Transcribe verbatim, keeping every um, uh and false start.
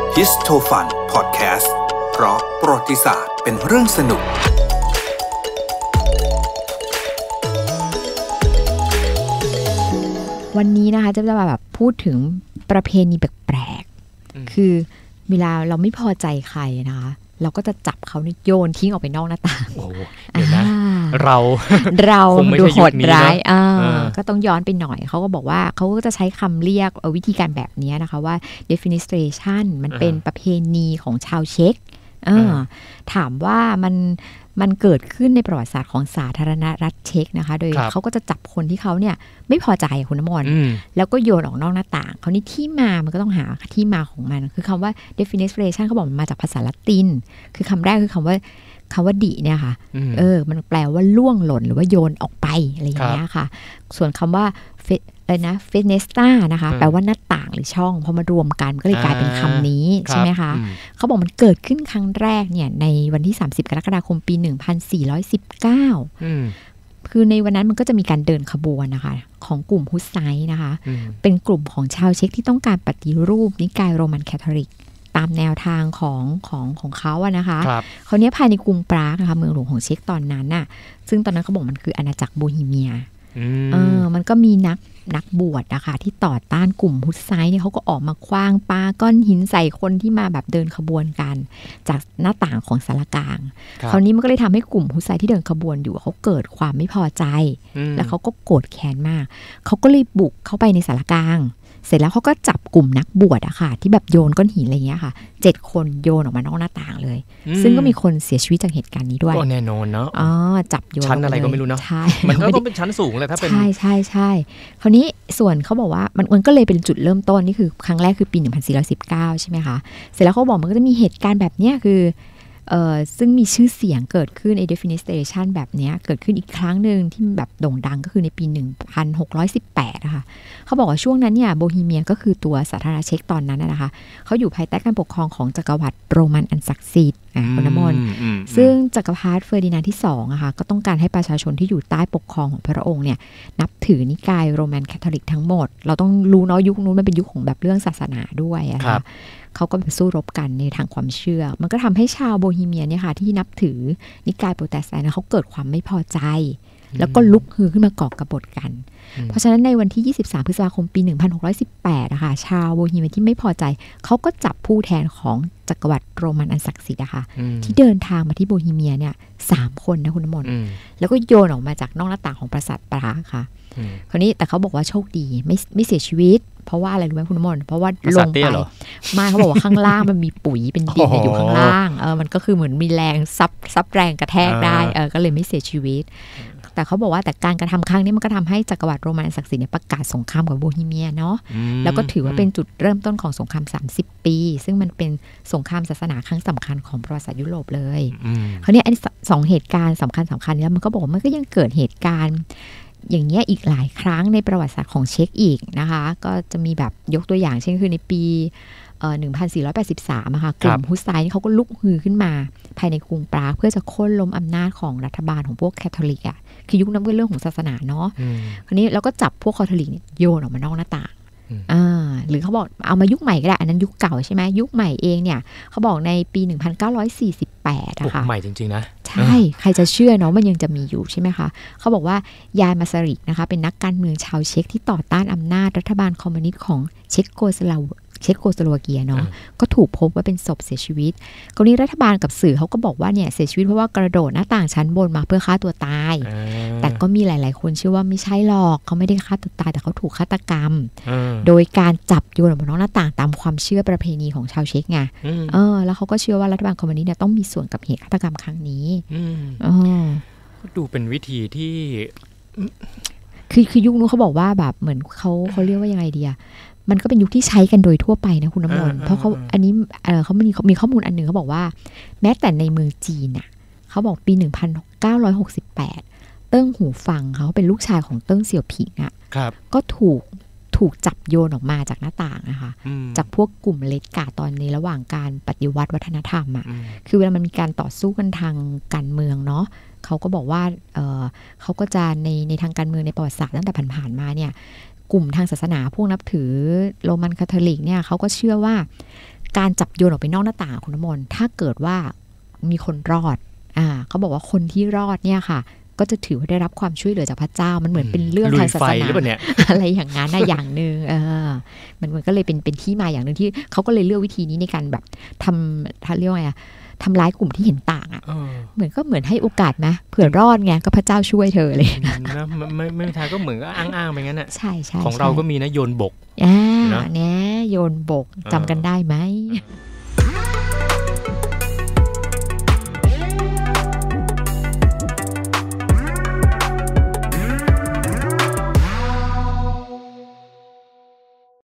ฮิสโทฟันพอดแคสต์เพราะประวัติศาสตร์เป็นเรื่องสนุกวันนี้นะคะจะมาแบบพูดถึงประเพณีแปลกๆคือเวลาเราไม่พอใจใครนะคะเราก็จะจับเขาโยนทิ้งออกไปนอกหน้าต่างโอ้เดี๋ยวนะเราเราดูโหดร้ายอ่าก็ต้องย้อนไปหน่อยเขาก็บอกว่าเขาก็จะใช้คำเรียกวิธีการแบบนี้นะคะว่า defenestration มันเป็นประเพณีของชาวเช็กถามว่ามันมันเกิดขึ้นในประวัติศาสตร์ของสาธารณรัฐเช็กนะคะโดยเขาก็จะจับคนที่เขาเนี่ยไม่พอใจคุณน้ำมนต์แล้วก็โยนออกนอกหน้าต่างเขานี่ที่มามันก็ต้องหาที่มาของมันคือคำว่า defenestration เขาบอกมันมาจากภาษาละตินคือคำแรกคือคำว่าคำว่าดิเนี่ยค่ะเออมันแปลว่าล่วงหล่นหรือว่าโยนออกไปอะไรอย่างเงี้ยค่ะส่วนคำว่าอะไรนะเฟเนสตานะคะแปลว่าหน้าต่างหรือช่องพอมารวมกันก็เลยกลายเป็นคำนี้ใช่ไหมคะเขาบอกมันเกิดขึ้นครั้งแรกเนี่ยในวันที่สามสิบกรกฎาคมปีหนึ่งพันสี่ร้อยสิบเก้าคือในวันนั้นมันก็จะมีการเดินขบวนนะคะของกลุ่มฮุสไซน์นะคะเป็นกลุ่มของชาวเช็กที่ต้องการปฏิรูปนิกายโรมันคาทอลิกตามแนวทางของของของเขาอะนะคะเขาเนี้ยภายในกรุงปรากนะคะเมืองหลวงของเช็กตอนนั้นน่ะซึ่งตอนนั้นเขาบอกมันคืออาณาจักรโบฮีเมียเออมันก็มีนักนักบวชนะคะที่ต่อต้านกลุ่มฮุสไซน์เนี่ยเขาก็ออกมาคว้างปาก้อนหินใส่คนที่มาแบบเดินขบวนกันจากหน้าต่างของศาลากลางคราวนี้มันก็เลยทำให้กลุ่มฮุสไซน์ที่เดินขบวนอยู่เขาเกิดความไม่พอใจแล้วเขาก็โกรธแค้นมากเขาก็เลยบุกเข้าไปในศาลากลางเสร็จแล้วเขาก็จับกลุ่มนักบวชอะค่ะที่แบบโยนก้อนหินอะไรเงี้ยค่ะเจ็ดคนโยนออกมานอกหน้าต่างเลยซึ่งก็มีคนเสียชีวิตจากเหตุการณ์นี้ด้วยก็แน่นอนเนาะอ๋อจับโยนชั้นอะไรก็ไม่รู้เนาะใช่มันก็ต้องเป็นชั้นสูงเลยถ้าเป็นใช่ใช่ใช่คราวนี้ส่วนเขาบอกว่ามันมันก็เลยเป็นจุดเริ่มต้นนี่คือครั้งแรกคือปีหนึ่งพันสี่ร้อยสิบเก้าใช่ไหมคะเสร็จแล้วเขาบอกมันก็จะมีเหตุการณ์แบบเนี้ยคือเอ่อซึ่งมีชื่อเสียงเกิดขึ้นใน defenestration แบบนี้เกิดขึ้นอีกครั้งหนึ่งที่แบบโด่งดังก็คือในปีหนึ่งพันหกร้อยสิบแปดนะคะเขาบอกว่าช่วงนั้นเนี่ยโบฮีเมียก็คือตัวสาธารณรัฐเช็กตอนนั้นนะคะเขาอยู่ภายใต้การปกครองของจักรวรรดิโรมันอันศักดิ์สิทธิ์อ่ะคุณน้ำมนต์ซึ่งจักรพรรดิเฟอร์ดินานด์ที่สองอะค่ะก็ต้องการให้ประชาชนที่อยู่ใต้ปกครองของพระองค์เนี่ยนับถือนิกายโรมันคาทอลิกทั้งหมดเราต้องรู้เนาะยุคนู้นมันเป็นยุคของแบบเรื่องศาสนาด้วยอะค่ะเขาก็ไปสู้รบกันในทางความเชื่อมันก็ทำให้ชาวโบฮีเมียเนี่ยค่ะที่นับถือนิกายโปรเตสแตนต์เขาเกิดความไม่พอใจแล้วก็ลุกฮือขึ้นมาก่อกบฏกันเพราะฉะนั้นในวันที่ยี่สิบสามพฤษภาคมปีหนึ่งพันหกร้อยสิบแปดนะคะชาวโบฮีเมียที่ไม่พอใจเขาก็จับผู้แทนของจักรวรรดิโรมันอันศักดิ์สิทธิ์นะคะที่เดินทางมาที่โบฮีเมียเนี่ยสามคนนะคุณน้ำมนต์แล้วก็โยนออกมาจากนอกหน้าต่างของปราสาทปรากค่ะคราวนี้แต่เขาบอกว่าโชคดีไม่ไม่เสียชีวิตเพราะว่าอะไรรู้ไหมคุณน้ำมนต์เพราะว่าลงไปไม่เขาบอกว่าข้างล่างมันมีปุ๋ยเป็นดินอยู่ข้างล่างเออมันก็คือเหมือนมีแรงซับซับแรงกระแทกได้เออก็เลยไม่เสียชีวิตแต่เขาบอกว่าแต่การกระทำครั้งนี้มันก็ทำให้จักรวรรดิโรมันอันศักดิ์สิทธิ์เนี่ยประกาศสงครามกับโบฮีเมียเนาะแล้วก็ถือว่าเป็นจุดเริ่มต้นของสงครามสามสิบปีซึ่งมันเป็นสงครามศาสนาครั้งสำคัญของประวัติศาสตร์ยุโรปเลยเขาเนี่ยไอ้สองเหตุการณ์สำคัญสำคัญนี้แล้วมันก็บอกว่ามันก็ยังเกิดเหตุการณ์อย่างเงี้ยอีกหลายครั้งในประวัติศาสตร์ของเช็กอีกนะคะก็จะมีแบบยกตัวอย่างเช่นคือในปีหนึ่งพันสี่ร้อยแปดสิบสามนะคะกลุ่มฮุสไซน์เขาก็ลุกฮือขึ้นมาภายในกรุงปรากเพื่อจะโค่นล้มอำนาจของรัฐบาลของพวกแคทอลิกอ่ะคือยุคนั้นเป็นเรื่องของศาสนาเนาะคราวนี้เราก็จับพวกแคทอลิกโยนออกมานอกหน้าต่างอ่าหรือเขาบอกเอามายุคใหม่ก็ได้อันนั้นยุคเก่าใช่ไหมยุคใหม่เองเนี่ยเขาบอกในปีหนึ่งพันเก้าร้อยสี่สิบแปดนะคะใหม่จริงๆนะใช่ใครจะเชื่อเนาะมันยังจะมีอยู่ใช่ไหมคะเขาบอกว่ายานมาซาริกนะคะเป็นนักการเมืองชาวเช็กที่ต่อต้านอำนาจรัฐบาลคอมมิวนิสต์ของเช็กโกสลาวเช็กโกสโลวาเกียเนาะก็ถูกพบว่าเป็นศพเสียชีวิตกรณีรัฐบาลกับสื่อเขาก็บอกว่าเนี่ยเสียชีวิตเพราะว่ากระโดดหน้าต่างชั้นบนมาเพื่อฆ่าตัวตายแต่ก็มีหลายๆคนเชื่อว่าไม่ใช่หรอกเขาไม่ได้ฆ่าตัวตายแต่เขาถูกฆาตกรรมโดยการจับโยนออกมานอกหน้าต่างตามความเชื่อประเพณีของชาวเช็กไงเออแล้วเขาก็เชื่อว่ารัฐบาลคอมมิวนิสต์เนี่ยต้องมีส่วนกับเหตุฆาตกรรมครั้งนี้อ๋อดูเป็นวิธีที่คือคือยุคนู้นเขาบอกว่าแบบเหมือนเขาเขาเรียกว่ายังไงดีอะมันก็เป็นยุคที่ใช้กันโดยทั่วไปนะคุณน้ำมนต์เพราะเขาอันนี้เออเขามีมีข้อมูลอันหนึ่งเขาบอกว่าแม้แต่ในเมืองจีนน่ะเขาบอกปีหนึ่งพันเก้าร้อยหกสิบแปดเติ้งหูฟังเขาเป็นลูกชายของเติ้งเสี่ยวผิงอ่ะก็ถูกถูกจับโยนออกมาจากหน้าต่างนะคะจากพวกกลุ่มเลดกาตอนในระหว่างการปฏิวัติวัฒนธรรมอ่ะคือเวลามันมีการต่อสู้กันทางการเมืองเนาะเขาก็บอกว่าเออเขาก็จะในในทางการเมืองในประวัติศาสตร์ตั้งแต่ผ่านๆมาเนี่ยกลุ่มทางศาสนาพวกนับถือโรมันคาทอลิกเนี่ยเขาก็เชื่อว่าการจับโยนออกไปนอกหน้าต่างคุณน้ำมนต์ถ้าเกิดว่ามีคนรอดอ่าเขาบอกว่าคนที่รอดเนี่ยค่ะก็จะถือว่าได้รับความช่วยเหลือจากพระเจ้ามันเหมือนเป็นเรื่องทางศาสนาอะไรอย่างนั้นนะอย่างนึงเออมันมันก็เลยเป็นเป็นที่มาอย่างนึงที่เขาก็เลยเลือกวิธีนี้ในการแบบทำถ้าเรียกว่าไงทำร้ายกลุ่มที่เห็นต่างอ่ะเหมือนก็เหมือนให้โอกาสนะเผื่อรอดไงก็พระเจ้าช่วยเธอเลยนะไม่ไม่ไม่ทายก็เหมือนก็อ้างๆไปงั้นน่ะใช่ใช่ของเราก็มีนะโยนบกอ่าเนี่ยโยนบกจำกันได้ไหม